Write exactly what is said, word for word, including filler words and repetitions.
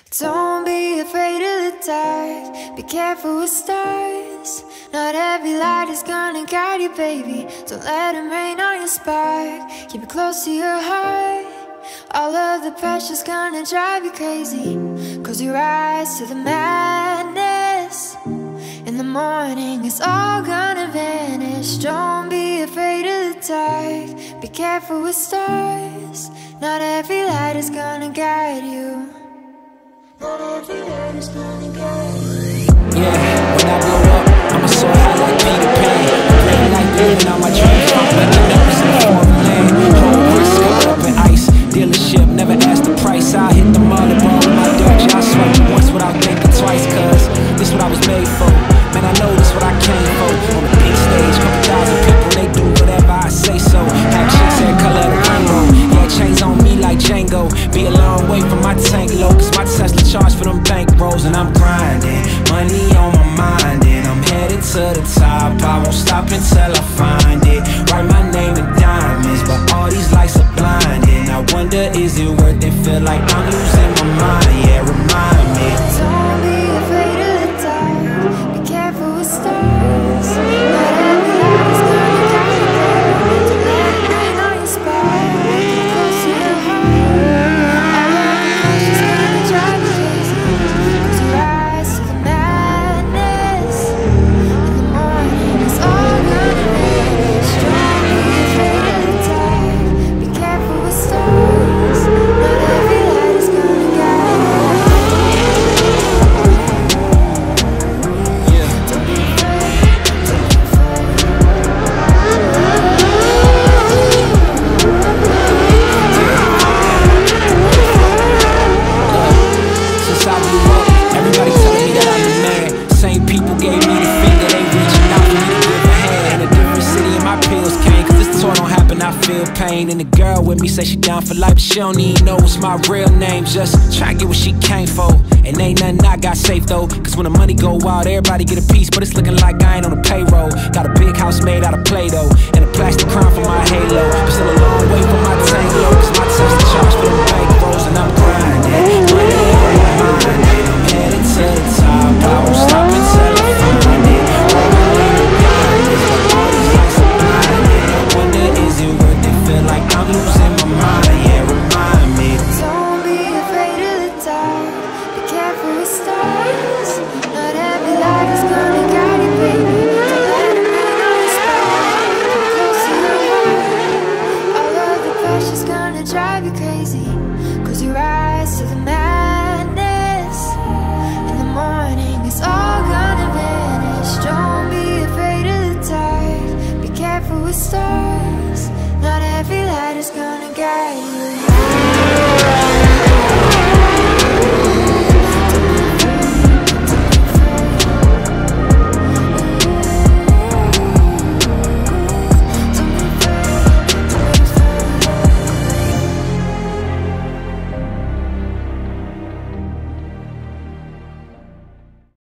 Don't be afraid of the dark, be careful with stars. Not every light is gonna guide you, baby. Don't let them rain on your spark. Keep it close to your heart. All of the pressure's gonna drive you crazy. Close your eyes to the madness. In the morning it's all gonna vanish. Don't be afraid of the dark, be careful with stars. Not every light is gonna guide you. Not every light is gonna guide you. Yeah, when I blow up, I'ma soar high like Peter Pan. Red light living on my dreams, I'm waking up in the foreign land. Whole wrist covered up in ice. Dealership never asked the price. I hit the mother ball with my Dutch. I swipe it once without thinking twice, cause this what I was made for. Man, I know this what I came for. On the big stage, couple thousand people, they do whatever I say so. Actions that color the rainbow. Yeah, chains on me like Django. Be a long way from my tank low, cause my Tesla charge for them bank rolls. And I'm grinding, money on my mind, and I'm headed to the top. I won't stop until I find it. Write my name in diamonds, but all these lights are blinding. I wonder, is it worth it? Feel like I'm losing my mind, yeah, remind me. Don't be afraid of the dark, be careful with stars. Not every light is gonna guide you, baby. Don't let it rain on your spark. Keep close to your heart. All of the pressure's gonna drive you crazy. Close your eyes to the madness. In the morning it's all gonna vanish. Don't be afraid of the dark, be careful with stars. Not every light is gonna guide you. Yeah. Don't be afraid, don't be afraid. Since I blew up, everybody telling me that I'm the man. Same people gave me the finger, they reaching out for me to give a hand. In a different city and my pills came, cause this tour don't happen, I feel pain. And the girl with me say she down for life, but she don't even know what's my real name. Just try to get what she came for, and ain't nothing I got safe though. Cause when the money go wild, everybody get a piece, but it's looking like I ain't on the payroll. Got a big house made out of Play-Doh, and a plastic crown for my halo. But still a long way from my tank low, cause my Tesla charge for them bank rolls. And I'm grinding, money on my mind, and I'm headed to the top. I won't stop until I find it. Write my name in diamonds, but all these lights are blinding. I wonder, is it worth it? Feel like I'm losing my mind, yeah, remind me. Don't be afraid of the dark, be careful with stars. Not every light is gonna guide you, baby. Don't let it rain on your spark. Keep close to your heart. All of the pressure's gonna drive you crazy. Close your eyes to the madness. In the morning it's all gonna vanish. Don't be afraid of the dark, be careful with stars. Not every light is gonna guide you.